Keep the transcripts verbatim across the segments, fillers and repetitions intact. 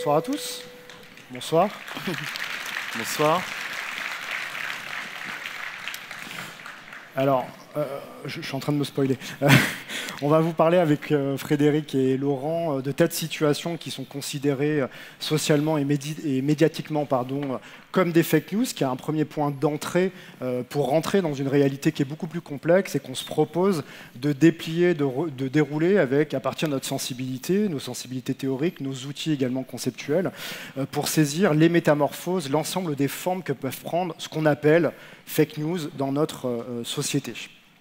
Bonsoir à tous. Bonsoir. Bonsoir. Alors, euh, je, je suis en train de me spoiler. On va vous parler avec euh, Frédéric et Laurent euh, de tas de situations qui sont considérées euh, socialement et, médi et médiatiquement pardon, euh, comme des fake news, qui est un premier point d'entrée euh, pour rentrer dans une réalité qui est beaucoup plus complexe et qu'on se propose de déplier, de, de dérouler avec, à partir de notre sensibilité, nos sensibilités théoriques, nos outils également conceptuels, euh, pour saisir les métamorphoses, l'ensemble des formes que peuvent prendre ce qu'on appelle fake news dans notre euh, société.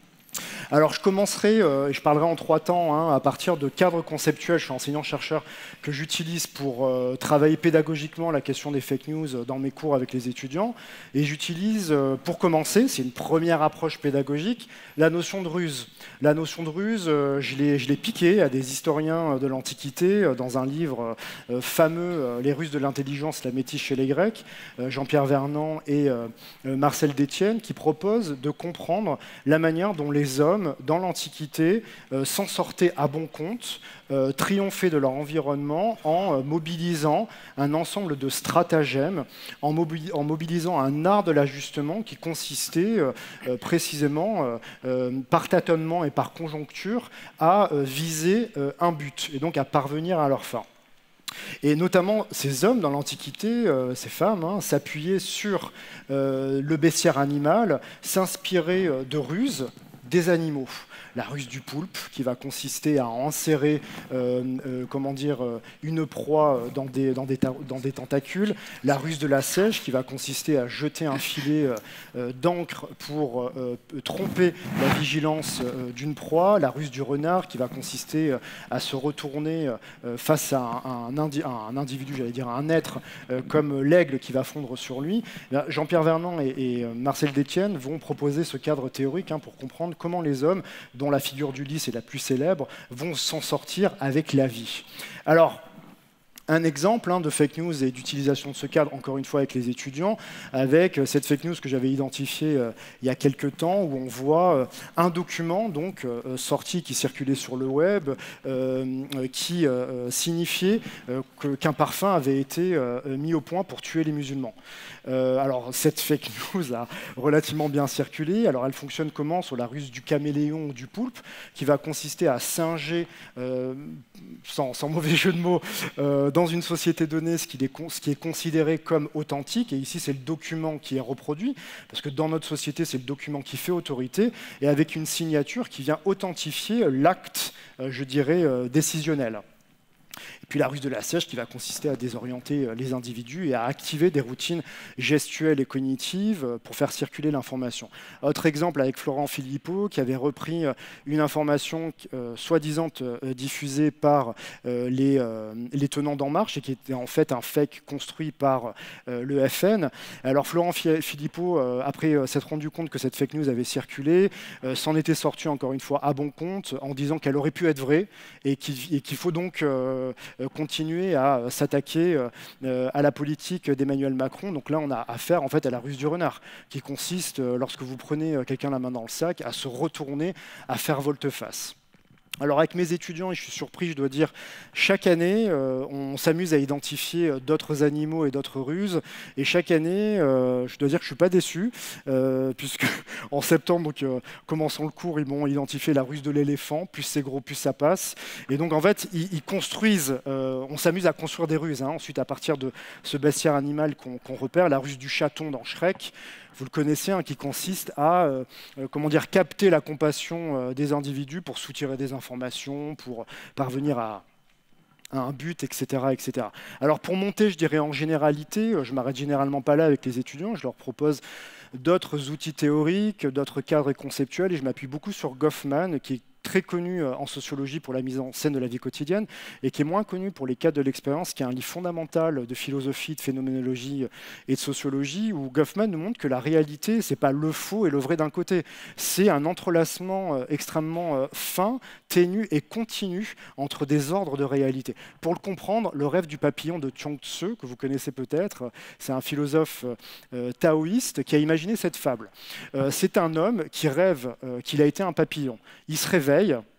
Alors je commencerai, euh, et je parlerai en trois temps, hein, à partir de cadres conceptuels. Je suis enseignant-chercheur que j'utilise pour euh, travailler pédagogiquement la question des fake news dans mes cours avec les étudiants. Et j'utilise, euh, pour commencer, c'est une première approche pédagogique, la notion de ruse. La notion de ruse, euh, je l'ai piquée à des historiens de l'Antiquité euh, dans un livre euh, fameux, euh, Les Ruses de l'intelligence, la métisse chez les Grecs, euh, Jean-Pierre Vernant et euh, Marcel Détienne, qui proposent de comprendre la manière dont les les hommes, dans l'Antiquité, euh, s'en sortaient à bon compte, euh, triomphaient de leur environnement en euh, mobilisant un ensemble de stratagèmes, en, mobi en mobilisant un art de l'ajustement qui consistait euh, euh, précisément, euh, euh, par tâtonnement et par conjoncture, à euh, viser euh, un but, et donc à parvenir à leur fin. Et notamment, ces hommes dans l'Antiquité, euh, ces femmes, hein, s'appuyaient sur euh, le bestiaire animal, s'inspiraient euh, de ruses des animaux. La ruse du poulpe, qui va consister à enserrer euh, euh, comment dire, euh, une proie dans des, dans, des dans des tentacules. La ruse de la seiche, qui va consister à jeter un filet euh, d'encre pour euh, tromper la vigilance euh, d'une proie. La ruse du renard, qui va consister euh, à se retourner euh, face à un, un, indi un individu, j'allais dire un être, euh, comme l'aigle qui va fondre sur lui. Jean-Pierre Vernant et, et Marcel Détienne vont proposer ce cadre théorique hein, pour comprendre comment les hommes, dont la figure d'Ulysse est la plus célèbre, vont s'en sortir avec la vie. Alors, un exemple hein, de fake news et d'utilisation de ce cadre, encore une fois avec les étudiants, avec cette fake news que j'avais identifiée euh, il y a quelques temps, où on voit euh, un document donc, euh, sorti qui circulait sur le web, euh, qui euh, signifiait euh, qu'un parfum avait été euh, mis au point pour tuer les musulmans. Euh, alors, cette fake news a relativement bien circulé. Alors, elle fonctionne comment? Sur la ruse du caméléon ou du poulpe, qui va consister à singer, euh, sans, sans mauvais jeu de mots, euh, dans une société donnée, ce qui, est, ce qui est considéré comme authentique. Et ici, c'est le document qui est reproduit, parce que dans notre société, c'est le document qui fait autorité, et avec une signature qui vient authentifier l'acte, euh, je dirais, euh, décisionnel. Et puis la ruse de la seiche qui va consister à désorienter les individus et à activer des routines gestuelles et cognitives pour faire circuler l'information. Autre exemple avec Florent Philippot qui avait repris une information euh, soi-disant euh, diffusée par euh, les, euh, les tenants d'En Marche et qui était en fait un fake construit par euh, le F N. Alors Florent Philippot, euh, après euh, s'être rendu compte que cette fake news avait circulé, euh, s'en était sorti encore une fois à bon compte en disant qu'elle aurait pu être vraie et qu'il qu'il faut donc euh, continuer à s'attaquer euh, à la politique d'Emmanuel Macron. Donc là, on a affaire en fait à la ruse du renard, qui consiste, euh, lorsque vous prenez quelqu'un la main dans le sac, à se retourner, à faire volte-face. Alors avec mes étudiants, et je suis surpris, je dois dire, chaque année, euh, on s'amuse à identifier d'autres animaux et d'autres ruses. Et chaque année, euh, je dois dire que je ne suis pas déçu, euh, puisque en septembre, donc, euh, commençant le cours, ils m'ont identifié la ruse de l'éléphant, plus c'est gros, plus ça passe. Et donc en fait, ils, ils construisent, euh, on s'amuse à construire des ruses. Hein, ensuite, à partir de ce bestiaire animal qu'on qu'on repère, la ruse du chaton dans Shrek, vous le connaissez, hein, qui consiste à euh, euh, comment dire, capter la compassion euh, des individus pour soutirer des informations, pour parvenir à, à un but, et cetera, et cetera. Alors pour monter, je dirais en généralité, je m'arrête généralement pas là avec les étudiants, je leur propose d'autres outils théoriques, d'autres cadres conceptuels, et je m'appuie beaucoup sur Goffman, qui est très connu en sociologie pour la mise en scène de la vie quotidienne et qui est moins connu pour les cadres de l'expérience, qui est un livre fondamental de philosophie, de phénoménologie et de sociologie, où Goffman nous montre que la réalité, c'est pas le faux et le vrai d'un côté, c'est un entrelacement extrêmement fin, ténu et continu entre des ordres de réalité. Pour le comprendre, le rêve du papillon de Chuang Tzu, que vous connaissez peut-être, c'est un philosophe euh, taoïste qui a imaginé cette fable. Euh, c'est un homme qui rêve euh, qu'il a été un papillon. Il se réveille,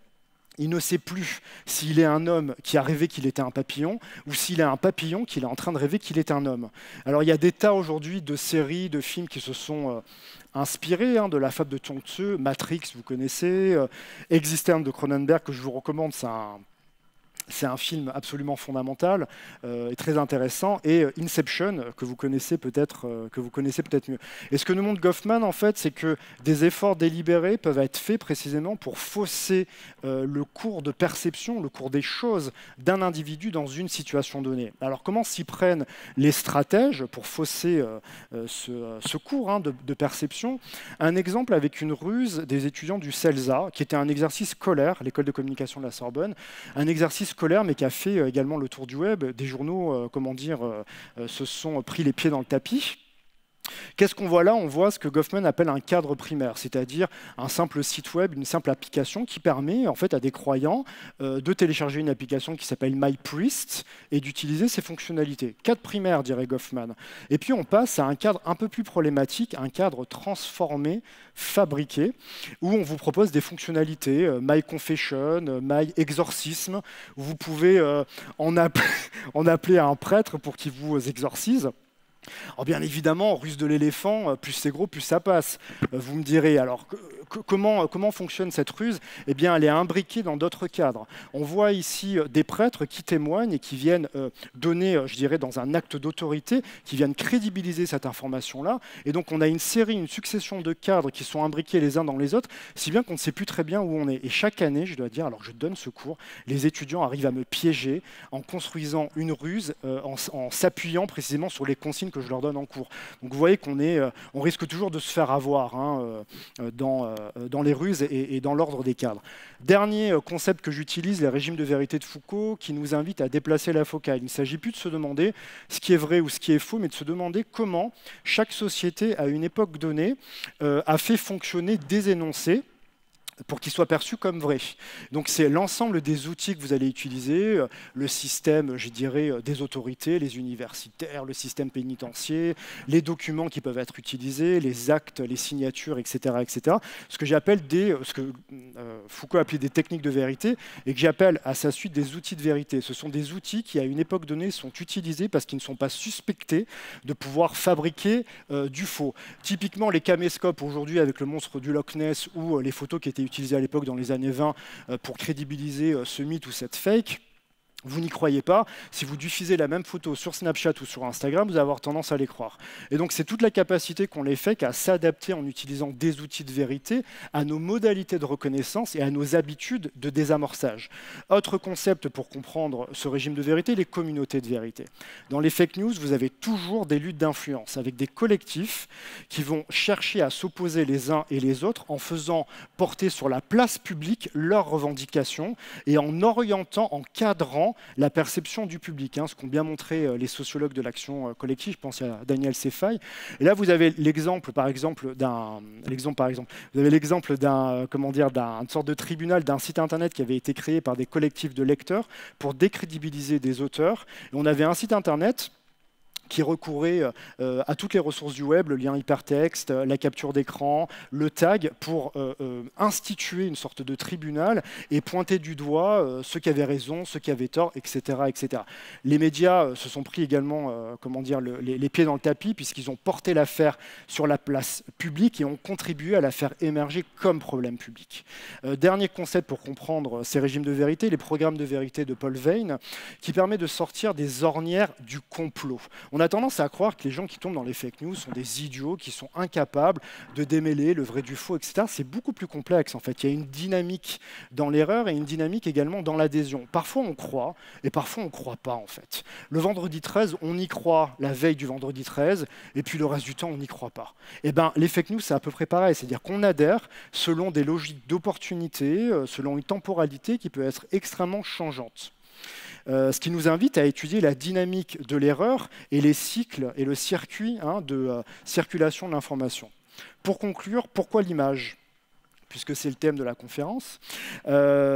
Il ne sait plus s'il est un homme qui a rêvé qu'il était un papillon ou s'il est un papillon qui est en train de rêver qu'il est un homme. Alors il y a des tas aujourd'hui de séries, de films qui se sont euh, inspirés hein, de la fable de Chuang Tzu, Matrix, vous connaissez, euh, Existence de Cronenberg que je vous recommande, c'est un C'est un film absolument fondamental euh, et très intéressant, et euh, Inception que vous connaissez peut-être euh, que vous connaissez peut-être mieux. Et ce que nous montre Goffman, en fait, c'est que des efforts délibérés peuvent être faits précisément pour fausser euh, le cours de perception, le cours des choses d'un individu dans une situation donnée. Alors, comment s'y prennent les stratèges pour fausser euh, euh, ce, ce cours hein, de, de perception? Un exemple avec une ruse des étudiants du CELSA, qui était un exercice scolaire, l'école de communication de la Sorbonne, un exercice scolaire, mais qui a fait euh, également le tour du web. Des journaux, euh, comment dire, euh, euh, se sont pris les pieds dans le tapis. Qu'est-ce qu'on voit là? On voit ce que Goffman appelle un cadre primaire, c'est-à-dire un simple site web, une simple application qui permet en fait à des croyants euh, de télécharger une application qui s'appelle MyPriest et d'utiliser ses fonctionnalités. Cadre primaire, dirait Goffman. Et puis on passe à un cadre un peu plus problématique, un cadre transformé, fabriqué, où on vous propose des fonctionnalités, euh, MyConfession, euh, MyExorcisme, où vous pouvez euh, en, appeler, en appeler à un prêtre pour qu'il vous exorcise. Alors bien évidemment, ruse de l'éléphant, plus c'est gros, plus ça passe. Vous me direz, alors que, que, comment, comment fonctionne cette ruse? Eh bien, elle est imbriquée dans d'autres cadres. On voit ici des prêtres qui témoignent et qui viennent euh, donner, je dirais, dans un acte d'autorité, qui viennent crédibiliser cette information-là. Et donc, on a une série, une succession de cadres qui sont imbriqués les uns dans les autres, si bien qu'on ne sait plus très bien où on est. Et chaque année, je dois dire, alors je donne ce cours, les étudiants arrivent à me piéger en construisant une ruse, euh, en, en s'appuyant précisément sur les consignes que je leur donne en cours. Donc vous voyez qu'on est, euh, on risque toujours de se faire avoir hein, euh, dans, euh, dans les ruses et, et dans l'ordre des cadres. Dernier euh, concept que j'utilise, les régimes de vérité de Foucault, qui nous invite à déplacer la focale. Il ne s'agit plus de se demander ce qui est vrai ou ce qui est faux, mais de se demander comment chaque société, à une époque donnée, euh, a fait fonctionner des énoncés pour qu'ils soient perçus comme vrais. Donc c'est l'ensemble des outils que vous allez utiliser, le système, je dirais, des autorités, les universitaires, le système pénitentiaire, les documents qui peuvent être utilisés, les actes, les signatures, et cetera, et cetera. Ce que j'appelle des, ce que euh, Foucault appelait des techniques de vérité, et que j'appelle à sa suite des outils de vérité. Ce sont des outils qui, à une époque donnée, sont utilisés parce qu'ils ne sont pas suspectés de pouvoir fabriquer euh, du faux. Typiquement, les caméscopes aujourd'hui avec le monstre du Loch Ness ou euh, les photos qui étaient utilisé à l'époque dans les années vingt pour crédibiliser ce mythe ou cette fake. Vous n'y croyez pas, si vous diffusez la même photo sur Snapchat ou sur Instagram, vous allez avoir tendance à les croire. Et donc c'est toute la capacité qu'on les fait qu'à s'adapter en utilisant des outils de vérité à nos modalités de reconnaissance et à nos habitudes de désamorçage. Autre concept pour comprendre ce régime de vérité, les communautés de vérité. Dans les fake news, vous avez toujours des luttes d'influence avec des collectifs qui vont chercher à s'opposer les uns et les autres en faisant porter sur la place publique leurs revendications et en orientant, en cadrant la perception du public, hein, ce qu'ont bien montré euh, les sociologues de l'action euh, collective, je pense à Daniel Seyfay. Et là, vous avez l'exemple, par exemple, d'un, l'exemple, par exemple, vous avez l'exemple d'un, euh, comment dire, d'une sorte de tribunal, d'un site internet qui avait été créé par des collectifs de lecteurs pour décrédibiliser des auteurs. Et on avait un site internet qui recourait euh, à toutes les ressources du web, le lien hypertexte, la capture d'écran, le tag, pour euh, euh, instituer une sorte de tribunal et pointer du doigt euh, ceux qui avaient raison, ceux qui avaient tort, et cetera, et cetera. Les médias euh, se sont pris également euh, comment dire, le, les, les pieds dans le tapis, puisqu'ils ont porté l'affaire sur la place publique et ont contribué à la faire émerger comme problème public. Euh, dernier concept pour comprendre ces régimes de vérité, les programmes de vérité de Paul Veyne, qui permet de sortir des ornières du complot. On On a tendance à croire que les gens qui tombent dans les fake news sont des idiots, qui sont incapables de démêler le vrai du faux, et cetera. C'est beaucoup plus complexe, en fait. Il y a une dynamique dans l'erreur et une dynamique également dans l'adhésion. Parfois, on croit, et parfois, on ne croit pas, en fait. Le vendredi treize, on y croit la veille du vendredi treize, et puis le reste du temps, on n'y croit pas. Eh ben, les fake news, c'est à peu près pareil. C'est-à-dire qu'on adhère selon des logiques d'opportunité, selon une temporalité qui peut être extrêmement changeante. Euh, ce qui nous invite à étudier la dynamique de l'erreur et les cycles et le circuit hein, de euh, circulation de l'information. Pour conclure, pourquoi l'image ? Puisque c'est le thème de la conférence. Euh,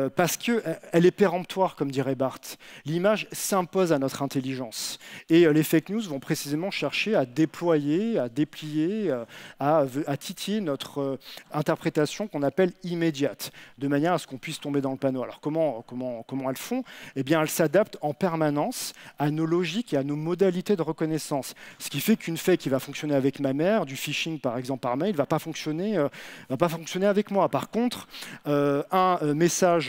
euh, parce qu'elle est péremptoire, comme dirait Barthes. L'image s'impose à notre intelligence. Et euh, les fake news vont précisément chercher à déployer, à déplier, euh, à, à titiller notre euh, interprétation qu'on appelle immédiate, de manière à ce qu'on puisse tomber dans le panneau. Alors comment, comment, comment elles font? Eh bien, elles s'adaptent en permanence à nos logiques et à nos modalités de reconnaissance. Ce qui fait qu'une fake qui va fonctionner avec ma mère, du phishing par exemple par mail, ne va pas fonctionner, euh, va pas fonctionner avec moi. Par contre, euh, un euh, message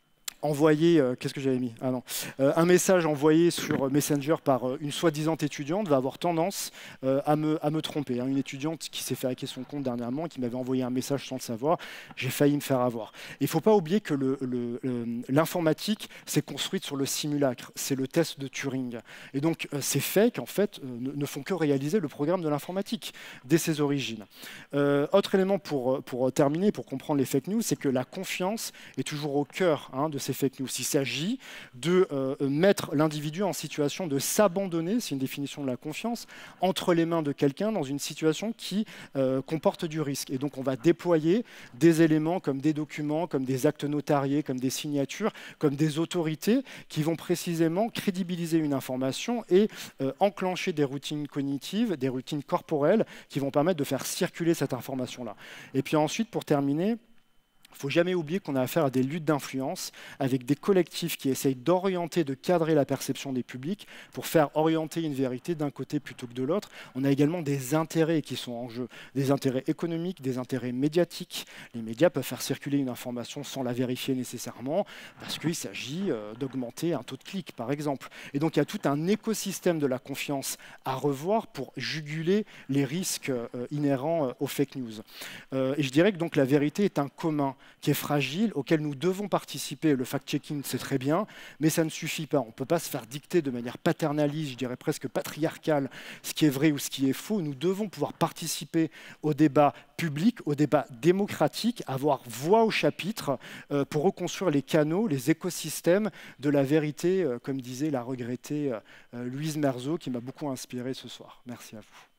envoyé, euh, qu'est-ce que j'avais mis ah non. Euh, un message envoyé sur Messenger par euh, une soi-disant étudiante va avoir tendance euh, à, me, à me tromper. Hein. Une étudiante qui s'est fait hacker son compte dernièrement, qui m'avait envoyé un message sans le savoir, j'ai failli me faire avoir. Il ne faut pas oublier que l'informatique s'est construite sur le simulacre, c'est le test de Turing. Et donc euh, ces fakes, en fait, euh, ne, ne font que réaliser le programme de l'informatique dès ses origines. Euh, autre élément pour, pour terminer, pour comprendre les fake news, c'est que la confiance est toujours au cœur hein, de ces fake news. Il s'agit de euh, mettre l'individu en situation de s'abandonner, c'est une définition de la confiance, entre les mains de quelqu'un dans une situation qui euh, comporte du risque. Et donc on va déployer des éléments comme des documents, comme des actes notariés, comme des signatures, comme des autorités qui vont précisément crédibiliser une information et euh, enclencher des routines cognitives, des routines corporelles qui vont permettre de faire circuler cette information-là. Et puis ensuite, pour terminer, il ne faut jamais oublier qu'on a affaire à des luttes d'influence avec des collectifs qui essayent d'orienter, de cadrer la perception des publics pour faire orienter une vérité d'un côté plutôt que de l'autre. On a également des intérêts qui sont en jeu, des intérêts économiques, des intérêts médiatiques. Les médias peuvent faire circuler une information sans la vérifier nécessairement parce qu'il s'agit d'augmenter un taux de clic, par exemple. Et donc il y a tout un écosystème de la confiance à revoir pour juguler les risques inhérents aux fake news. Et je dirais que donc la vérité est un commun qui est fragile, auquel nous devons participer. Le fact-checking, c'est très bien, mais ça ne suffit pas. On ne peut pas se faire dicter de manière paternaliste, je dirais presque patriarcale, ce qui est vrai ou ce qui est faux. Nous devons pouvoir participer au débat public, au débat démocratique, avoir voix au chapitre euh, pour reconstruire les canaux, les écosystèmes de la vérité, euh, comme disait la regrettée euh, Louise Merzeau, qui m'a beaucoup inspiré ce soir. Merci à vous.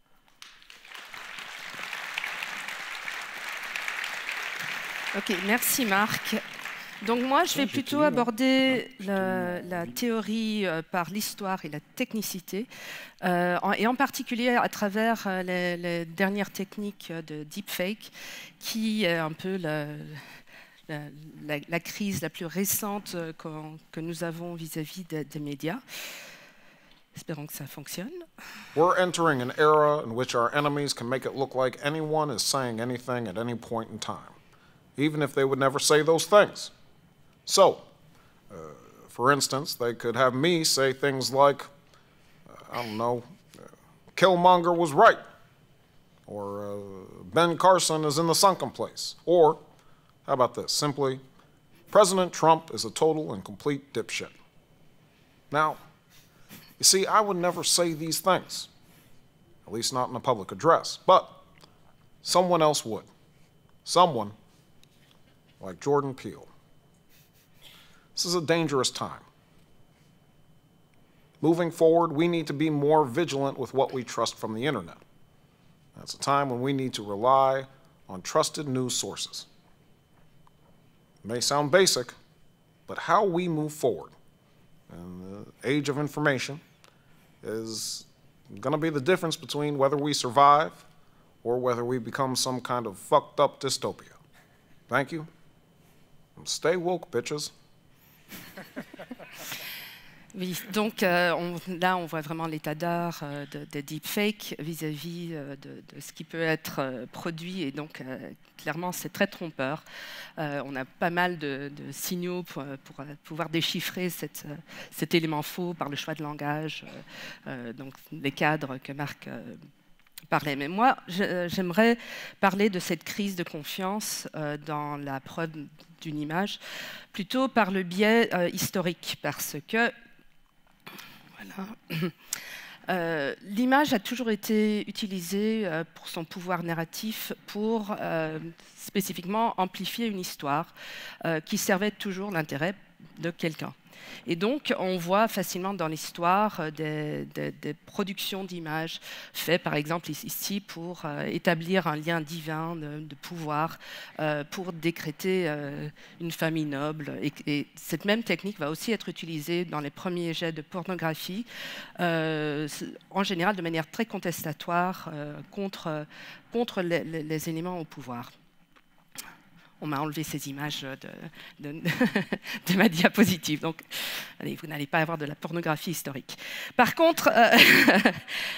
Ok, merci Marc. Donc moi, je vais plutôt aborder la, la théorie euh, par l'histoire et la technicité, euh, en, et en particulier à travers euh, les, les dernières techniques de deepfake, qui est un peu la, la, la, la crise la plus récente euh, qu que nous avons vis-à-vis des, des médias. Espérons que ça fonctionne. We're entering an era in which our enemies can make it look like anyone is saying anything at any point in time, even if they would never say those things. So, uh, for instance, they could have me say things like, uh, I don't know, uh, Killmonger was right, or uh, Ben Carson is in the sunken place, or, how about this, simply, President Trump is a total and complete dipshit. Now, you see, I would never say these things, at least not in a public address, but someone else would. Someone like Jordan Peele. This is a dangerous time. Moving forward, we need to be more vigilant with what we trust from the internet. That's a time when we need to rely on trusted news sources. It may sound basic, but how we move forward in the age of information is going to be the difference between whether we survive or whether we become some kind of fucked up dystopia. Thank you. Stay woke, bitches. Oui, donc euh, on, là, on voit vraiment l'état d'art euh, de, de deepfake vis-à-vis euh, de, de ce qui peut être euh, produit. Et donc, euh, clairement, c'est très trompeur. Euh, on a pas mal de, de signaux pour, pour pouvoir déchiffrer cette, cet élément faux par le choix de langage, euh, euh, donc les cadres que Marc euh, parlait. Mais moi, j'aimerais parler de cette crise de confiance euh, dans la prod d'une image, plutôt par le biais euh, historique, parce que voilà, euh, l'image a toujours été utilisée euh, pour son pouvoir narratif, pour euh, spécifiquement amplifier une histoire euh, qui servait toujours l'intérêt de quelqu'un. Et donc, on voit facilement dans l'histoire des, des, des productions d'images faites, par exemple ici, pour euh, établir un lien divin de, de pouvoir, euh, pour décréter euh, une famille noble. Et, et cette même technique va aussi être utilisée dans les premiers jets de pornographie, euh, en général de manière très contestatoire euh, contre, contre les, les, les éléments au pouvoir. On m'a enlevé ces images de, de, de ma diapositive. Donc, allez, vous n'allez pas avoir de la pornographie historique. Par contre, euh,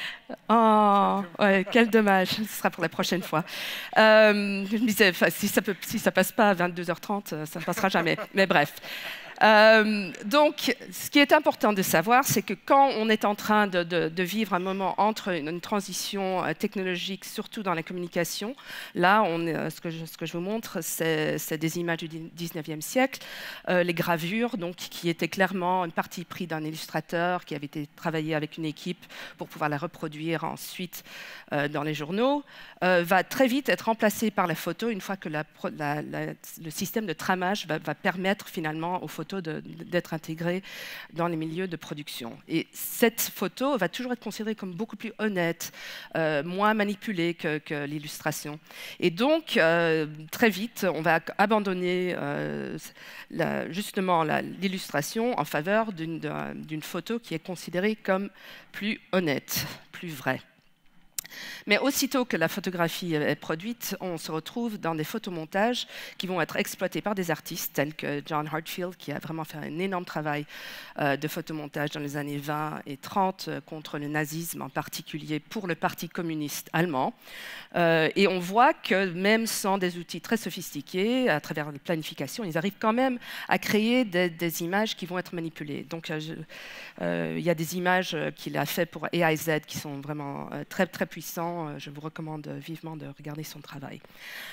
oh, ouais, quel dommage, ce sera pour la prochaine fois. Euh, je me disais, si ça ne si ça passe pas à vingt-deux heures trente, ça ne passera jamais. Mais bref. Euh, donc, ce qui est important de savoir, c'est que quand on est en train de, de, de vivre un moment entre une, une transition technologique, surtout dans la communication, là, on, ce, que je, ce que je vous montre, c'est des images du dix-neuvième siècle, euh, les gravures, donc, qui étaient clairement une partie prise d'un illustrateur qui avait été travaillé avec une équipe pour pouvoir la reproduire ensuite euh, dans les journaux, euh, va très vite être remplacée par la photo une fois que la, la, la, le système de tramage va, va permettre finalement aux photos d'être intégrée dans les milieux de production. Et cette photo va toujours être considérée comme beaucoup plus honnête, euh, moins manipulée que, que l'illustration. Et donc, euh, très vite, on va abandonner euh, la, justement l'illustration en faveur d'une photo qui est considérée comme plus honnête, plus vraie. Mais aussitôt que la photographie est produite, on se retrouve dans des photomontages qui vont être exploités par des artistes tels que John Hartfield, qui a vraiment fait un énorme travail euh, de photomontage dans les années vingt et trente euh, contre le nazisme, en particulier pour le Parti communiste allemand. Euh, et on voit que même sans des outils très sophistiqués, à travers la planification, ils arrivent quand même à créer des, des images qui vont être manipulées. Donc, euh, euh, il y a des images qu'il a faites pour A I Z qui sont vraiment euh, très, très puissantes. Je vous recommande vivement de regarder son travail.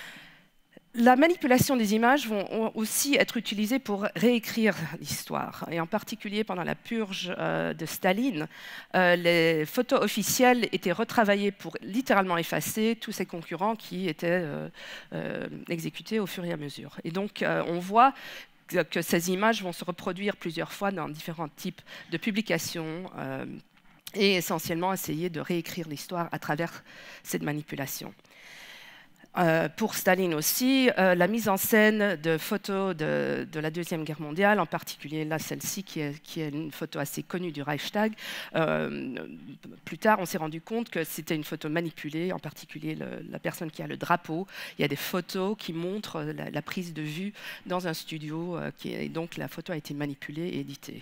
La manipulation des images vont aussi être utilisées pour réécrire l'histoire. Et en particulier pendant la purge euh, de Staline, euh, les photos officielles étaient retravaillées pour littéralement effacer tous ces concurrents qui étaient euh, euh, exécutés au fur et à mesure. Et donc, euh, on voit que ces images vont se reproduire plusieurs fois dans différents types de publications, euh, et essentiellement essayer de réécrire l'histoire à travers cette manipulation. Euh, pour Staline aussi, euh, la mise en scène de photos de, de la Deuxième Guerre mondiale, en particulier là celle-ci qui est, qui est une photo assez connue du Reichstag, euh, plus tard on s'est rendu compte que c'était une photo manipulée, en particulier le, la personne qui a le drapeau. Il y a des photos qui montrent la, la prise de vue dans un studio, euh, qui est, et donc la photo a été manipulée et éditée.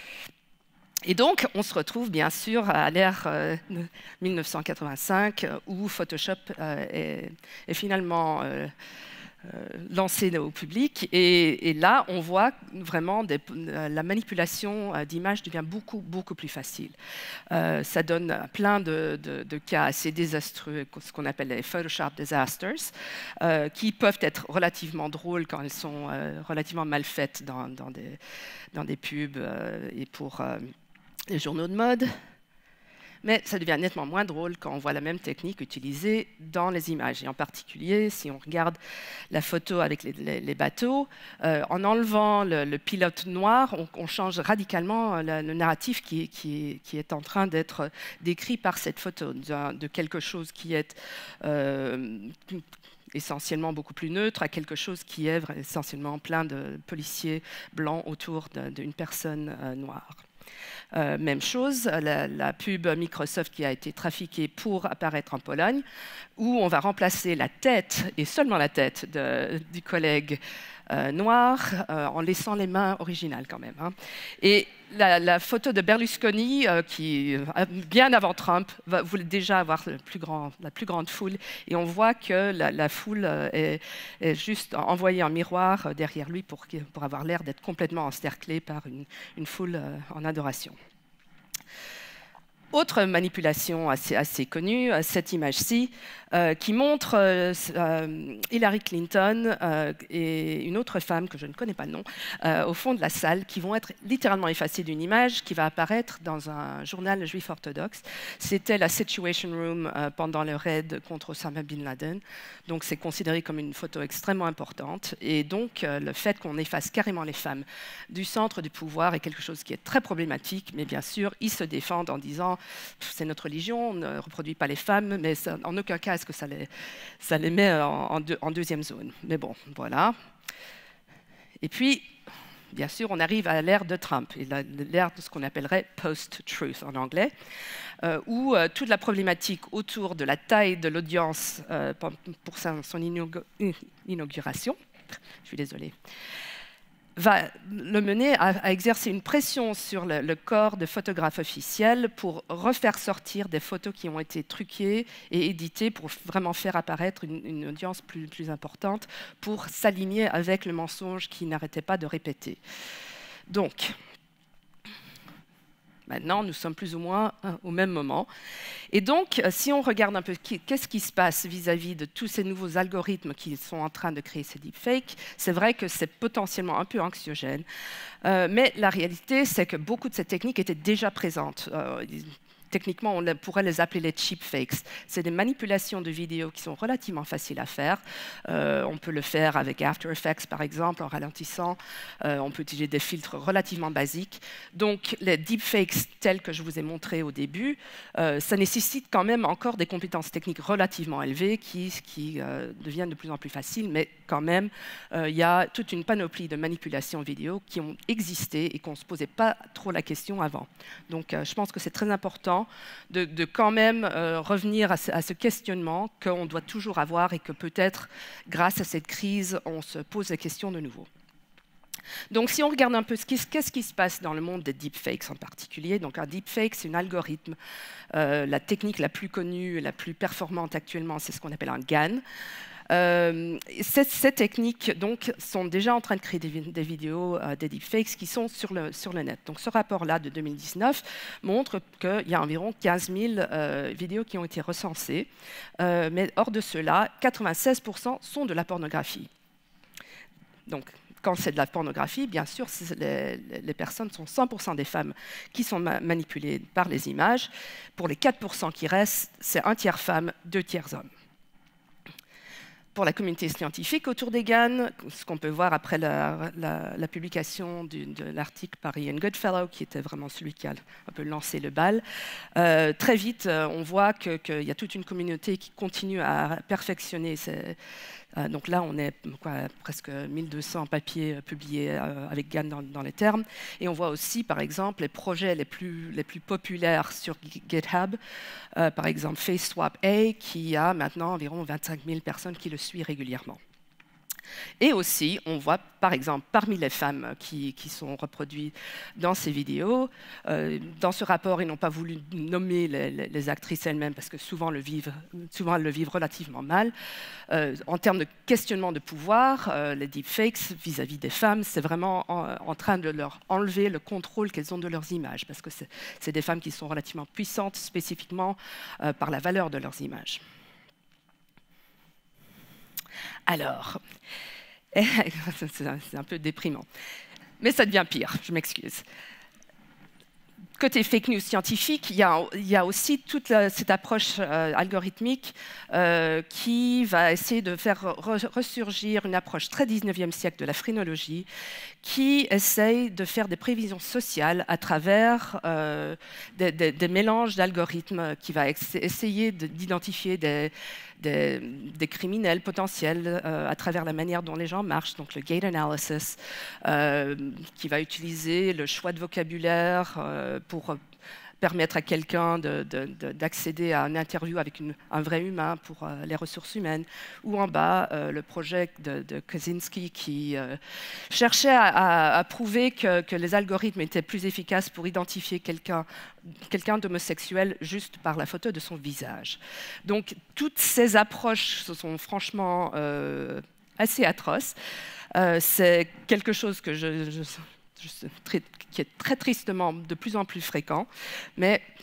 Et donc, on se retrouve bien sûr à l'ère euh, mille neuf cent quatre-vingt-cinq où Photoshop euh, est, est finalement euh, euh, lancé au public. Et, et là, on voit vraiment des, la manipulation euh, d'images devient beaucoup, beaucoup plus facile. Euh, ça donne plein de, de, de cas assez désastreux, ce qu'on appelle les Photoshop disasters, euh, qui peuvent être relativement drôles quand elles sont euh, relativement mal faites dans, dans, des, dans des pubs euh, et pour euh, les journaux de mode. Mais ça devient nettement moins drôle quand on voit la même technique utilisée dans les images. Et en particulier, si on regarde la photo avec les, les, les bateaux, euh, en enlevant le, le pilote noir, on, on change radicalement le, le narratif qui, qui, qui est en train d'être décrit par cette photo, de, de quelque chose qui est euh, essentiellement beaucoup plus neutre à quelque chose qui est essentiellement plein de policiers blancs autour d'une personne euh, noire. Euh, même chose, la, la pub Microsoft qui a été trafiquée pour apparaître en Pologne, où on va remplacer la tête, et seulement la tête, de, du collègue euh, noir, euh, en laissant les mains originales quand même. Hein. Et la, la photo de Berlusconi, euh, qui, bien avant Trump, va, voulait déjà avoir le plus grand, la plus grande foule, et on voit que la, la foule est, est juste envoyée en miroir derrière lui pour, pour avoir l'air d'être complètement encerclée par une, une foule en adoration. Autre manipulation assez, assez connue, cette image-ci, euh, qui montre euh, euh, Hillary Clinton euh, et une autre femme, que je ne connais pas le nom, euh, au fond de la salle, qui vont être littéralement effacées d'une image qui va apparaître dans un journal juif orthodoxe. C'était la Situation Room euh, pendant le raid contre Osama Bin Laden. Donc c'est considéré comme une photo extrêmement importante. Et donc euh, le fait qu'on efface carrément les femmes du centre du pouvoir est quelque chose qui est très problématique, mais bien sûr, ils se défendent en disant c'est notre religion, on ne reproduit pas les femmes, mais ça, en aucun cas est-ce que ça les, ça les met en, en, deux, en deuxième zone. Mais bon, voilà. Et puis, bien sûr, on arrive à l'ère de Trump, et l'ère de ce qu'on appellerait post-truth en anglais, euh, où euh, toute la problématique autour de la taille de l'audience euh, pour son, son inauguration, je suis désolée, va le mener à, à exercer une pression sur le, le corps de photographes officiels pour refaire sortir des photos qui ont été truquées et éditées pour vraiment faire apparaître une, une audience plus, plus importante, pour s'aligner avec le mensonge qui n'arrêtait pas de répéter. Donc, maintenant, nous sommes plus ou moins hein, au même moment. Et donc, si on regarde un peu qu'est-ce qui se passe vis-à-vis de tous ces nouveaux algorithmes qui sont en train de créer ces deepfakes, c'est vrai que c'est potentiellement un peu anxiogène. Euh, mais la réalité, c'est que beaucoup de ces techniques étaient déjà présentes. Euh, Techniquement, on pourrait les appeler les cheap fakes. C'est des manipulations de vidéos qui sont relativement faciles à faire. Euh, on peut le faire avec After Effects, par exemple, en ralentissant. Euh, on peut utiliser des filtres relativement basiques. Donc, les deepfakes tels que je vous ai montrés au début, euh, ça nécessite quand même encore des compétences techniques relativement élevées qui, qui euh, deviennent de plus en plus faciles, mais quand même, euh, il y a toute une panoplie de manipulations vidéo qui ont existé et qu'on ne se posait pas trop la question avant. Donc, euh, je pense que c'est très important De, de quand même euh, revenir à ce, à ce questionnement qu'on doit toujours avoir et que peut-être, grâce à cette crise, on se pose la question de nouveau. Donc, si on regarde un peu ce qui, qu'est-ce qui se passe dans le monde des deepfakes en particulier, donc un deepfake, c'est un algorithme. Euh, la technique la plus connue et la plus performante actuellement, c'est ce qu'on appelle un G A N. Euh, ces, ces techniques donc, sont déjà en train de créer des, des vidéos, euh, des deepfakes qui sont sur le, sur le net. Donc, ce rapport-là de deux mille dix-neuf montre qu'il y a environ quinze mille euh, vidéos qui ont été recensées. Euh, mais hors de cela, quatre-vingt-seize pour cent sont de la pornographie. Donc, quand c'est de la pornographie, bien sûr, les, les personnes sont cent pour cent des femmes qui sont ma manipulées par les images. Pour les quatre pour cent qui restent, c'est un tiers femmes, deux tiers hommes. Pour la communauté scientifique autour des G A N, ce qu'on peut voir après la, la, la publication du, de l'article par Ian Goodfellow, qui était vraiment celui qui a un peu lancé le bal, euh, très vite, euh, on voit qu'il que y a toute une communauté qui continue à perfectionner ces, Euh, donc là, on est quoi, presque mille deux cents papiers euh, publiés euh, avec G A N dans, dans les termes. Et on voit aussi, par exemple, les projets les plus, les plus populaires sur GitHub. Euh, par exemple, FaceSwap-A, qui a maintenant environ vingt-cinq mille personnes qui le suivent régulièrement. Et aussi, on voit, par exemple, parmi les femmes qui, qui sont reproduites dans ces vidéos, euh, dans ce rapport, ils n'ont pas voulu nommer les, les, les actrices elles-mêmes parce que souvent, le vivent, souvent elles le vivent relativement mal. Euh, en termes de questionnement de pouvoir, euh, les deepfakes vis-à-vis des femmes, c'est vraiment en, en train de leur enlever le contrôle qu'elles ont de leurs images, parce que c'est des femmes qui sont relativement puissantes, spécifiquement euh, par la valeur de leurs images. Alors, c'est un peu déprimant, mais ça devient pire, je m'excuse. Côté fake news scientifique, il y a, il y a aussi toute la, cette approche euh, algorithmique euh, qui va essayer de faire re ressurgir une approche très dix-neuvième siècle de la phrénologie, qui essaye de faire des prévisions sociales à travers euh, des, des, des mélanges d'algorithmes, qui va essayer d'identifier des, des, des criminels potentiels euh, à travers la manière dont les gens marchent, donc le gait analysis, euh, qui va utiliser le choix de vocabulaire euh, pour permettre à quelqu'un d'accéder à une interview avec une, un vrai humain pour euh, les ressources humaines, ou en bas, euh, le projet de, de Kaczynski qui euh, cherchait à, à, à prouver que, que les algorithmes étaient plus efficaces pour identifier quelqu'un quelqu'un d'homosexuel juste par la photo de son visage. Donc, toutes ces approches sont franchement euh, assez atroces. Euh, C'est quelque chose que je... je Très, qui est très tristement de plus en plus fréquent, mais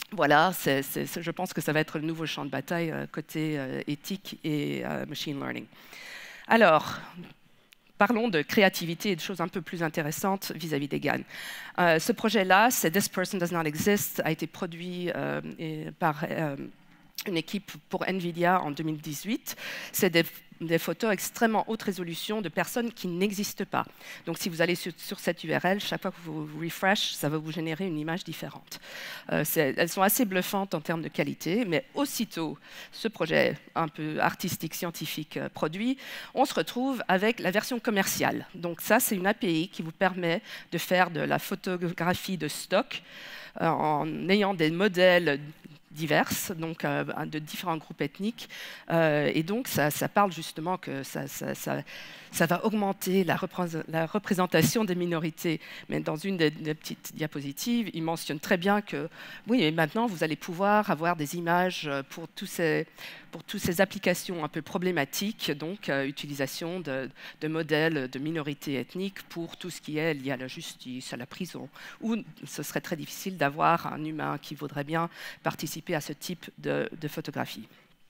voilà, c'est, c'est, je pense que ça va être le nouveau champ de bataille euh, côté euh, éthique et euh, machine learning. Alors, parlons de créativité et de choses un peu plus intéressantes vis-à-vis des G A N. Euh, ce projet-là, c'est This Person Does Not Exist, a été produit euh, et par euh, une équipe pour NVIDIA en deux mille dix-huit. C'est des, des photos extrêmement haute résolution de personnes qui n'existent pas. Donc si vous allez sur, sur cette U R L, chaque fois que vous refresh, ça va vous générer une image différente. Euh, elles sont assez bluffantes en termes de qualité, mais aussitôt ce projet un peu artistique, scientifique euh, produit, on se retrouve avec la version commerciale. Donc ça, c'est une A P I qui vous permet de faire de la photographie de stock euh, en ayant des modèles diverses, donc euh, de différents groupes ethniques. Euh, et donc, ça, ça parle justement que ça, ça, ça, ça va augmenter la, repré- la représentation des minorités. Mais dans une des, des petites diapositives, il mentionne très bien que, oui, mais maintenant, vous allez pouvoir avoir des images pour tous ces, pour toutes ces applications un peu problématiques, donc euh, utilisation de, de modèles de minorités ethniques pour tout ce qui est lié à la justice, à la prison, où ce serait très difficile d'avoir un humain qui voudrait bien participer à ce type de, de photographie.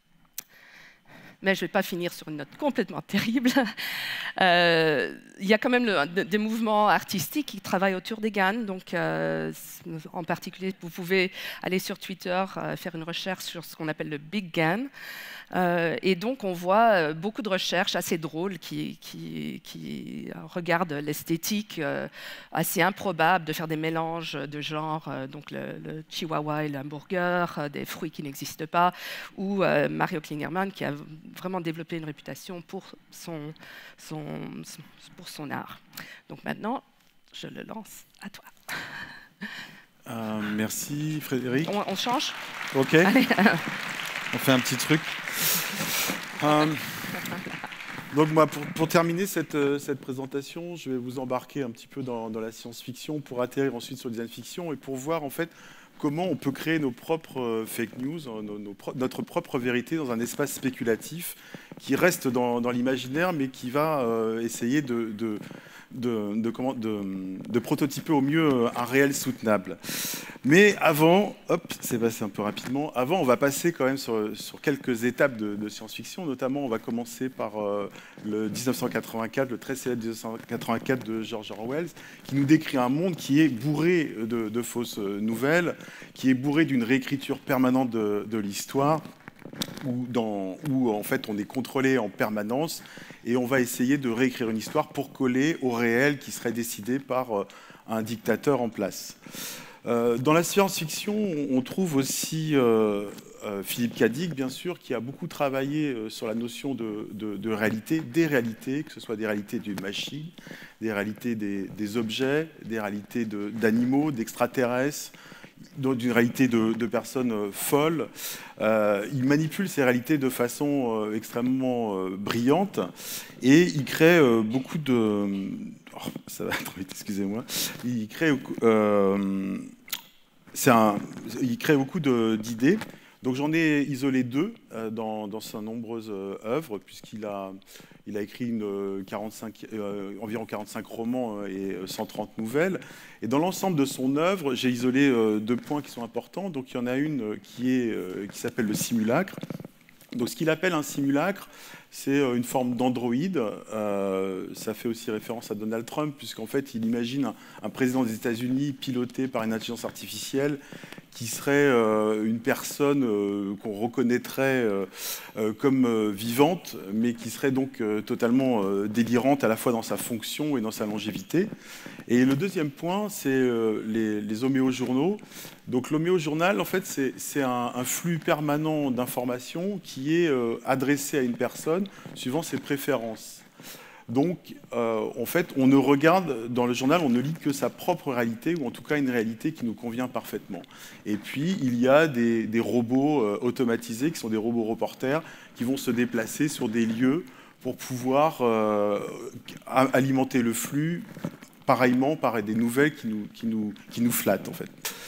Mais je ne vais pas finir sur une note complètement terrible. Euh, il y a quand même le, de, des mouvements artistiques qui travaillent autour des G A N. Donc, euh, en particulier, vous pouvez aller sur Twitter, euh, faire une recherche sur ce qu'on appelle le Big G A N. Euh, et donc, on voit euh, beaucoup de recherches assez drôles qui, qui, qui regardent l'esthétique euh, assez improbable de faire des mélanges de genres, euh, donc le, le chihuahua et l'hamburger, euh, des fruits qui n'existent pas, ou euh, Mario Klingerman qui a vraiment développé une réputation pour son, son, son, pour son art. Donc maintenant, je le lance à toi. Euh, merci Frédéric. On, on change ? Ok. Allez. On fait un petit truc. Euh, donc moi, pour, pour terminer cette, cette présentation, je vais vous embarquer un petit peu dans, dans la science-fiction pour atterrir ensuite sur le design fiction et pour voir en fait comment on peut créer nos propres fake news, nos, nos, notre propre vérité dans un espace spéculatif qui reste dans, dans l'imaginaire mais qui va euh, essayer de, de, de, de, comment, de, de prototyper au mieux un réel soutenable. Mais avant, hop, c'est passé un peu rapidement, avant on va passer quand même sur, sur quelques étapes de, de science-fiction, notamment on va commencer par euh, le dix-neuf cent quatre-vingt-quatre, le très célèbre dix-neuf cent quatre-vingt-quatre de George Orwell, qui nous décrit un monde qui est bourré de, de fausses nouvelles, qui est bourré d'une réécriture permanente de, de l'histoire, où, dans, où en fait on est contrôlé en permanence et on va essayer de réécrire une histoire pour coller au réel qui serait décidé par euh, un dictateur en place. Euh, dans la science-fiction, on trouve aussi euh, euh, Philippe K. Dick, bien sûr, qui a beaucoup travaillé euh, sur la notion de, de, de réalité, des réalités, que ce soit des réalités d'une machine, des réalités des, des objets, des réalités de, d'animaux, d'extraterrestres, d'une réalité de, de personnes euh, folles. Euh, il manipule ces réalités de façon euh, extrêmement euh, brillante et il crée euh, beaucoup de... Oh, ça va trop vite, excusez-moi. Il crée, euh, c'est un, il crée beaucoup de, d'idées. Donc j'en ai isolé deux euh, dans, dans ses nombreuses euh, œuvres, puisqu'il a, il a écrit une, quarante-cinq, euh, environ quarante-cinq romans euh, et cent trente nouvelles. Et dans l'ensemble de son œuvre, j'ai isolé euh, deux points qui sont importants. Donc il y en a une qui, est, euh, qui s'appelle le simulacre. Donc ce qu'il appelle un simulacre, c'est une forme d'androïde. Euh, ça fait aussi référence à Donald Trump, puisqu'en fait, il imagine un, un président des États-Unis piloté par une intelligence artificielle qui serait euh, une personne euh, qu'on reconnaîtrait euh, euh, comme euh, vivante, mais qui serait donc euh, totalement euh, délirante à la fois dans sa fonction et dans sa longévité. Et le deuxième point, c'est euh, les, les homéojournaux. Donc l'homéojournal, en fait, c'est, c'est un, un flux permanent d'informations qui est euh, adressé à une personne suivant ses préférences. Donc, euh, en fait, on ne regarde dans le journal, on ne lit que sa propre réalité, ou en tout cas une réalité qui nous convient parfaitement. Et puis, il y a des, des robots euh, automatisés, qui sont des robots reporters, qui vont se déplacer sur des lieux pour pouvoir euh, alimenter le flux, pareillement par des nouvelles qui nous, qui nous, qui nous flattent, en fait.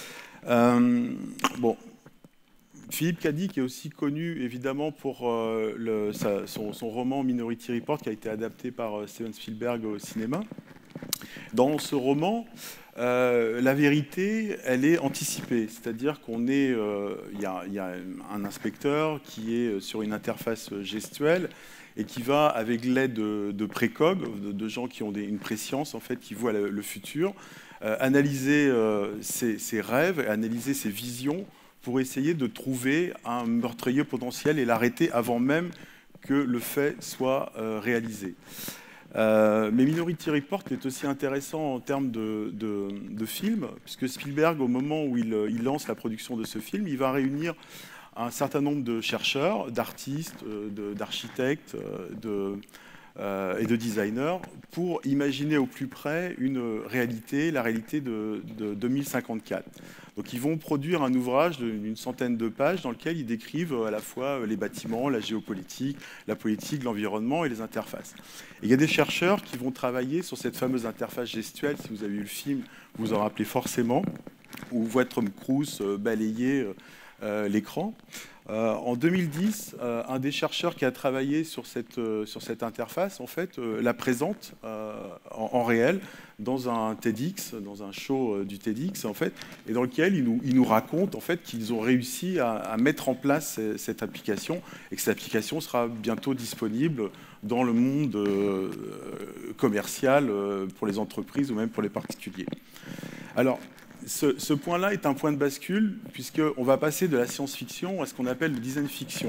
Euh, bon. Philippe K. Dick est aussi connu évidemment pour euh, le, sa, son, son roman Minority Report qui a été adapté par euh, Steven Spielberg au cinéma. Dans ce roman, euh, la vérité, elle est anticipée, c'est-à-dire qu'on est, euh, y a, y a un inspecteur qui est sur une interface gestuelle et qui va, avec l'aide de, de précogs, de, de gens qui ont des, une préscience, en fait, qui voient le, le futur, euh, analyser euh, ses, ses rêves, analyser ses visions pour essayer de trouver un meurtrier potentiel et l'arrêter avant même que le fait soit euh, réalisé. Euh, mais Minority Report est aussi intéressant en termes de, de, de film, puisque Spielberg, au moment où il, il lance la production de ce film, il va réunir un certain nombre de chercheurs, d'artistes, d'architectes de, euh, et de designers pour imaginer au plus près une réalité, la réalité de, de deux mille cinquante-quatre. Donc ils vont produire un ouvrage d'une centaine de pages dans lequel ils décrivent à la fois les bâtiments, la géopolitique, la politique, l'environnement et les interfaces. Et il y a des chercheurs qui vont travailler sur cette fameuse interface gestuelle. Si vous avez vu le film, vous vous en rappelez forcément, où on voit Tom Cruise balayer euh, l'écran. Euh, en deux mille dix, euh, un des chercheurs qui a travaillé sur cette, euh, sur cette interface, en fait, euh, la présente euh, en, en réel dans un TEDx, dans un show euh, du TEDx, en fait, et dans lequel il nous, il nous raconte en fait, qu'ils ont réussi à, à mettre en place cette application et que cette application sera bientôt disponible dans le monde euh, commercial euh, pour les entreprises ou même pour les particuliers. Alors, Ce, ce point-là est un point de bascule, puisqu'on va passer de la science-fiction à ce qu'on appelle le design fiction.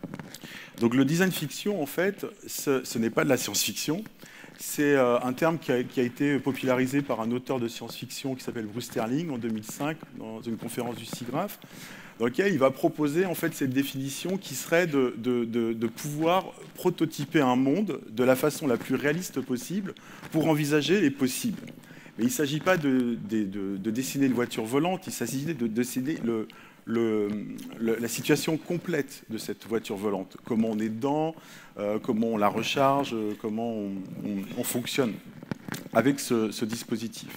Donc le design fiction, en fait, ce, ce n'est pas de la science-fiction. C'est euh, un terme qui a, qui a été popularisé par un auteur de science-fiction qui s'appelle Bruce Sterling en deux mille cinq, dans une conférence du SIGGRAPH, dans laquelle il va proposer en fait, cette définition qui serait de, de, de, de pouvoir prototyper un monde de la façon la plus réaliste possible pour envisager les possibles. Mais il ne s'agit pas de, de, de, de dessiner une voiture volante, il s'agit de dessiner le, le, le, la situation complète de cette voiture volante. Comment on est dedans, euh, comment on la recharge, comment on, on, on fonctionne avec ce, ce dispositif.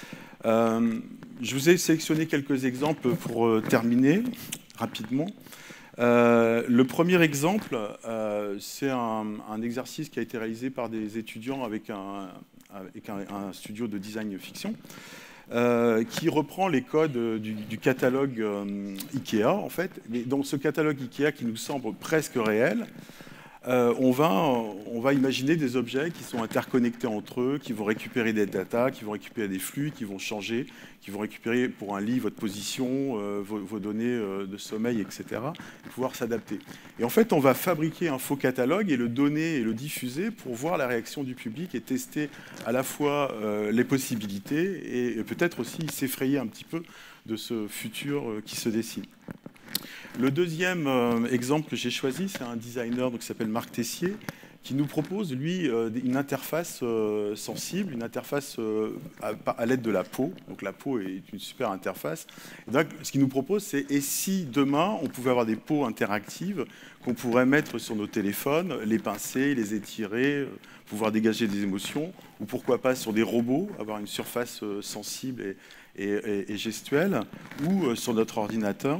Euh, je vous ai sélectionné quelques exemples pour euh, terminer rapidement. Euh, le premier exemple, euh, c'est un, un exercice qui a été réalisé par des étudiants avec un, avec un, un studio de design fiction, euh, qui reprend les codes du, du catalogue euh, Ikea, en fait. Mais dans ce catalogue Ikea qui nous semble presque réel, euh, on, va, on va imaginer des objets qui sont interconnectés entre eux, qui vont récupérer des data, qui vont récupérer des flux, qui vont changer, qui vont récupérer pour un lit votre position, euh, vos, vos données euh, de sommeil, et cetera, et pouvoir s'adapter. Et en fait, on va fabriquer un faux catalogue et le donner et le diffuser pour voir la réaction du public et tester à la fois euh, les possibilités et, et peut-être aussi s'effrayer un petit peu de ce futur euh, qui se dessine. Le deuxième euh, exemple que j'ai choisi, c'est un designer donc, qui s'appelle Marc Tessier, qui nous propose, lui, euh, une interface euh, sensible, une interface euh, à, à l'aide de la peau. Donc la peau est une super interface. Et donc, ce qu'il nous propose, c'est et si demain, on pouvait avoir des peaux interactives qu'on pourrait mettre sur nos téléphones, les pincer, les étirer, euh, pouvoir dégager des émotions, ou pourquoi pas sur des robots, avoir une surface euh, sensible et, et, et, et gestuelle, ou euh, sur notre ordinateur.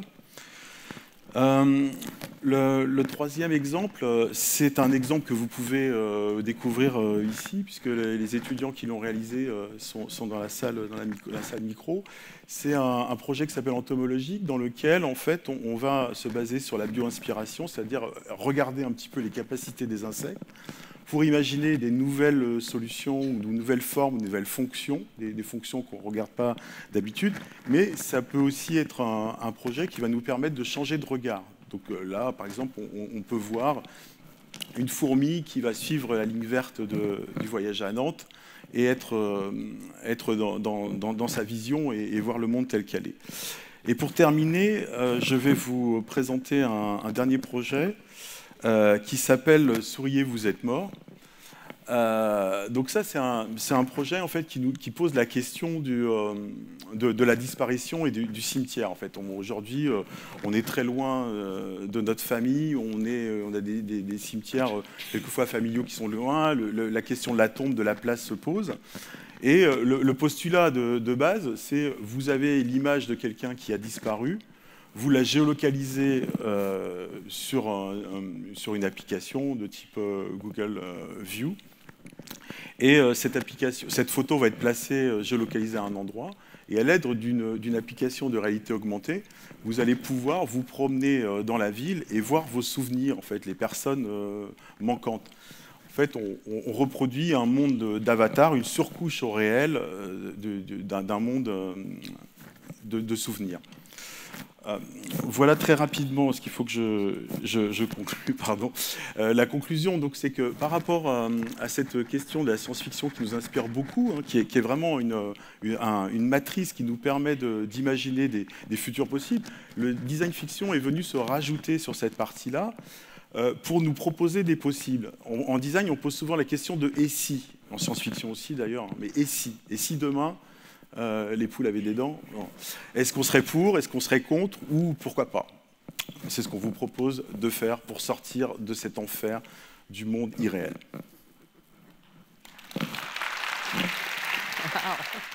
Euh, le, le troisième exemple, c'est un exemple que vous pouvez euh, découvrir euh, ici, puisque les, les étudiants qui l'ont réalisé euh, sont, sont dans la salle, dans la, micro, la salle micro. C'est un, un projet qui s'appelle Entomologique, dans lequel en fait on, on va se baser sur la bio-inspiration, c'est-à-dire regarder un petit peu les capacités des insectes pour imaginer des nouvelles solutions, ou de nouvelles formes, de nouvelles fonctions, des, des fonctions qu'on ne regarde pas d'habitude, mais ça peut aussi être un, un projet qui va nous permettre de changer de regard. Donc là, par exemple, on, on peut voir une fourmi qui va suivre la ligne verte de, du voyage à Nantes et être, euh, être dans, dans, dans, dans sa vision et, et voir le monde tel qu'elle est. Et pour terminer, euh, je vais vous présenter un, un dernier projet Euh, qui s'appelle « Souriez, vous êtes mort ». Euh, donc ça, c'est un, c'est un projet en fait, qui, nous, qui pose la question du, euh, de, de la disparition et du, du cimetière. En fait. Aujourd'hui, euh, on est très loin euh, de notre famille, on, est, on a des, des, des cimetières euh, quelquefois familiaux qui sont loin, le, le, la question de la tombe, de la place se pose. Et euh, le, le postulat de, de base, c'est vous avez l'image de quelqu'un qui a disparu, vous la géolocalisez euh, sur, un, un, sur une application de type euh, Google euh, View. Et euh, cette, application, cette photo va être placée, euh, géolocalisée à un endroit. Et à l'aide d'une application de réalité augmentée, vous allez pouvoir vous promener euh, dans la ville et voir vos souvenirs, en fait, les personnes euh, manquantes. En fait, on, on reproduit un monde d'avatar, une surcouche au réel euh, d'un monde euh, de, de souvenirs. Euh, voilà très rapidement ce qu'il faut que je, je, je conclue. Pardon. Euh, la conclusion, donc, c'est que par rapport à, à cette question de la science-fiction qui nous inspire beaucoup, hein, qui, est, qui est vraiment une, une, un, une matrice qui nous permet d'imaginer de, des, des futurs possibles, le design fiction est venu se rajouter sur cette partie-là euh, pour nous proposer des possibles. En, en design, on pose souvent la question de « et si ?» En science-fiction aussi, d'ailleurs, mais « et si ?» Et si demain Euh, les poules avaient des dents. Est-ce qu'on serait pour, est-ce qu'on serait contre, ou pourquoi pas? C'est ce qu'on vous propose de faire pour sortir de cet enfer du monde irréel. Wow.